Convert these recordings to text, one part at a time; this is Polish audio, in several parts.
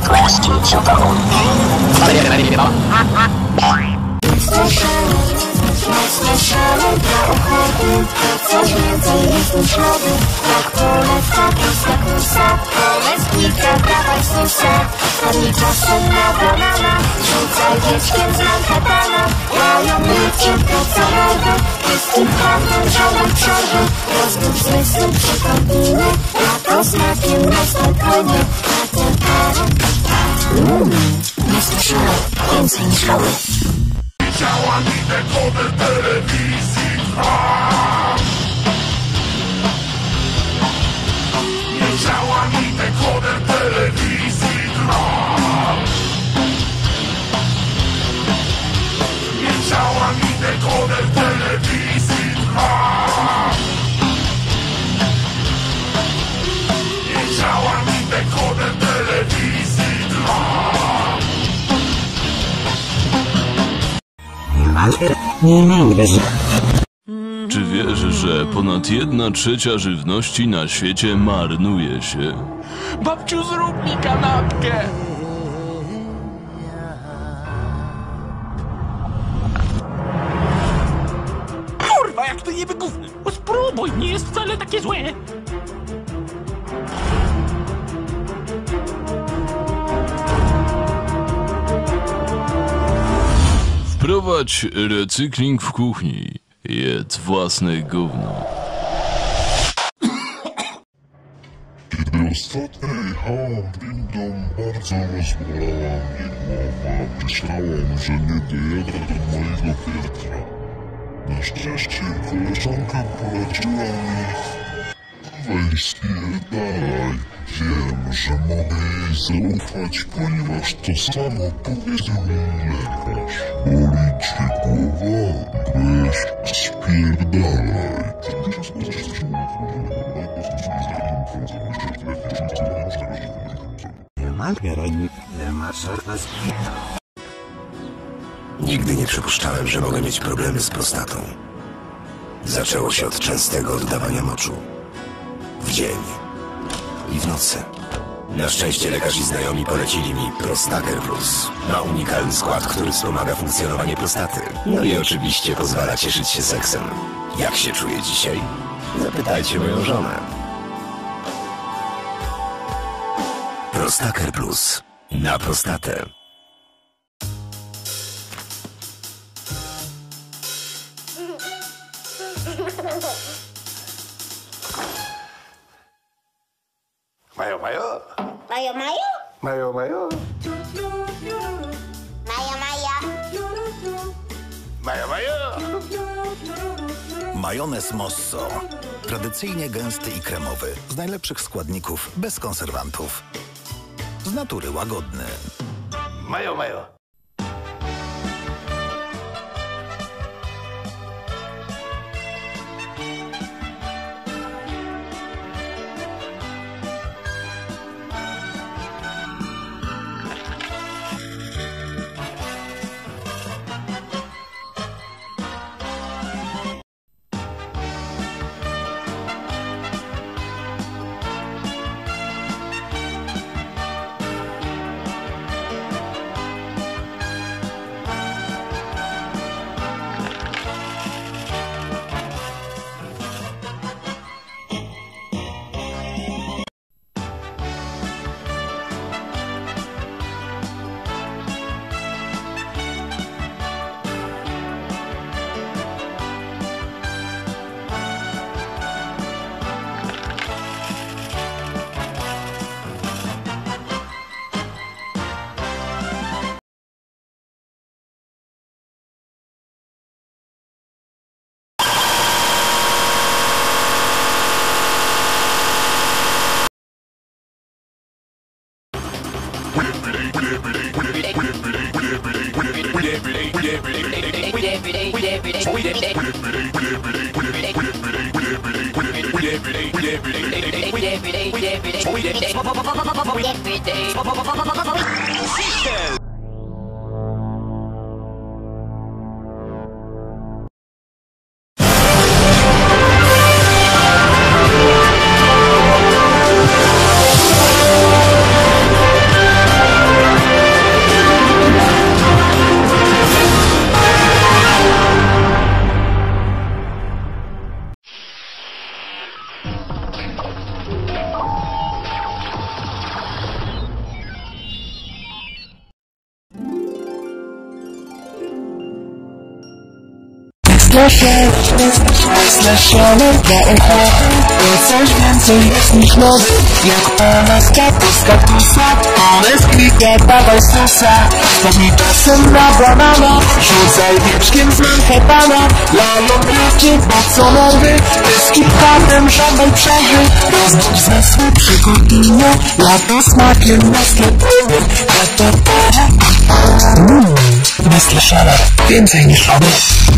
Kwestii co to on. Ale nie ma. Szalej dla ochoty, coś więcej jest niż lody. Jak polewka, prosta kusa, polec kilka, dawaj susa. Ani czasem na banana, rzucaj dzieckiem z Manhattana. Mają ludzie to co mordę, wszystkim handlem żaden przerwy. Rozwój zmysłu przypomnimy, lato znakiem na spokojnie. A ten parę, nie słyszałem więcej niż loły. Widziałam i dekoder telewizji trwa. Widziałam i dekoder telewizji trwa. Widziałam i dekoder telewizji trwa. Widziałam i dekoder telewizji trwa. Czy wiesz, że ponad 1/3 żywności na świecie marnuje się? Babciu, zrób mi kanapkę! Kurwa, jak to jeby gówno! Spróbuj, nie jest wcale takie złe! Wprowadź recykling w kuchni. Jedz własne gówno. Kiedy ostatnio jechałam windą, bardzo rozbolała mnie głowa. Myślałam, że nie dojadę do mojego piętra. Na szczęście koleżanka poleciła mi: weź spierdalaj. Wiem, że mogę jej zaufać, ponieważ to samo powiedział mi lekarz. Boli cię głowa? Weź spierdalaj. Nigdy nie przypuszczałem, że mogę mieć problemy z prostatą. Zaczęło się od częstego oddawania moczu. W dzień i w nocy. Na szczęście lekarz i znajomi polecili mi Prostaker Plus. Ma unikalny skład, który wspomaga funkcjonowanie prostaty. No i oczywiście pozwala cieszyć się seksem. Jak się czuję dzisiaj? Zapytajcie moją żonę. Prostaker Plus. Na prostatę. Majo, majo? Majo, majo? Majo, majo? Maja, maja. Majo, majo? Majonez Mosso. Tradycyjnie gęsty i kremowy. Z najlepszych składników, bez konserwantów. Z natury łagodny. Majo, majo? Slasher dla ochoty, to coś więcej jest niż lody. Jak palaska to z kaktusa, ale z klika dawaj susa. Spadnij czasem na banana, rzucaj wieczkiem z Manhattana. Lają bracie, bo co nerwy, ty z kit-katem żądaj przerwy. Rozbudź zmysły przy kotinie, lato smakiem na sklepie. Nestle Szaler, więcej niż lody.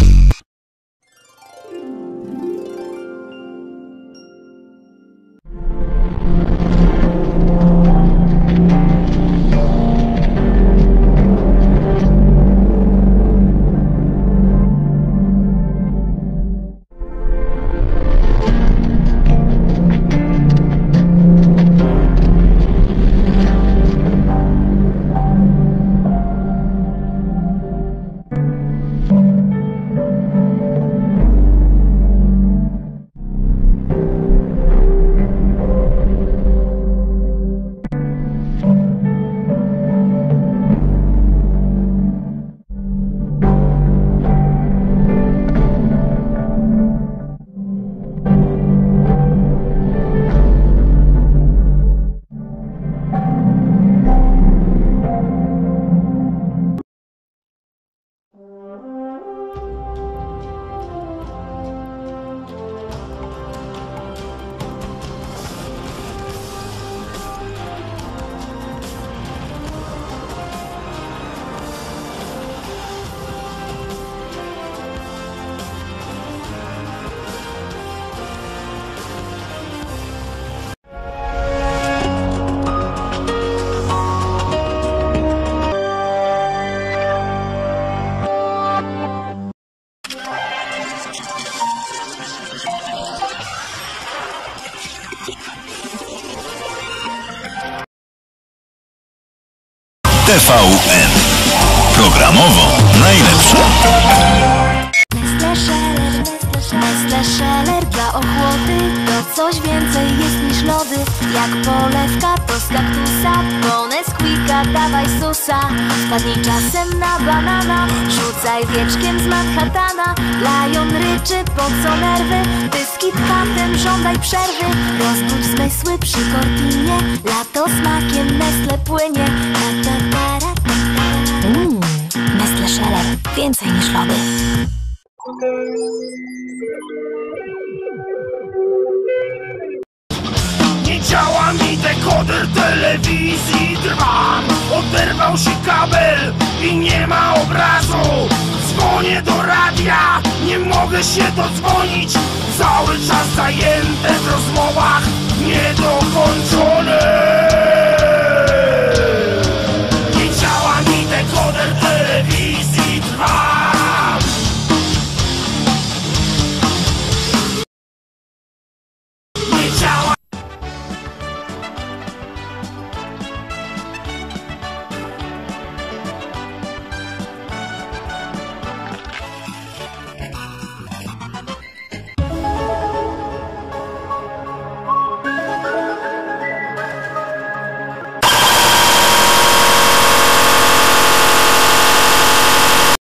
TVN. Programowo najlepsze. Nestle Szaler dla ochłoty, to coś więcej jest niż lody. Jak polewka to z kaktusa, po Nesquika dawaj susa. Spadnij czasem na banana, rzucaj wieczkiem z Manhattana. Lion ryczy, po co nerwy, ty z kit-katem żądaj przerwy. Rozbudź zmysły przy kortinie, lato smakiem Nestle płynie. Nestle Szaler, więcej niż lody. Nie działa mi dekoder telewizji, drwam. Oderwał się kabel i nie ma obrazu. Dzwonię do radia, nie mogę się dodzwonić. Cały czas zajęte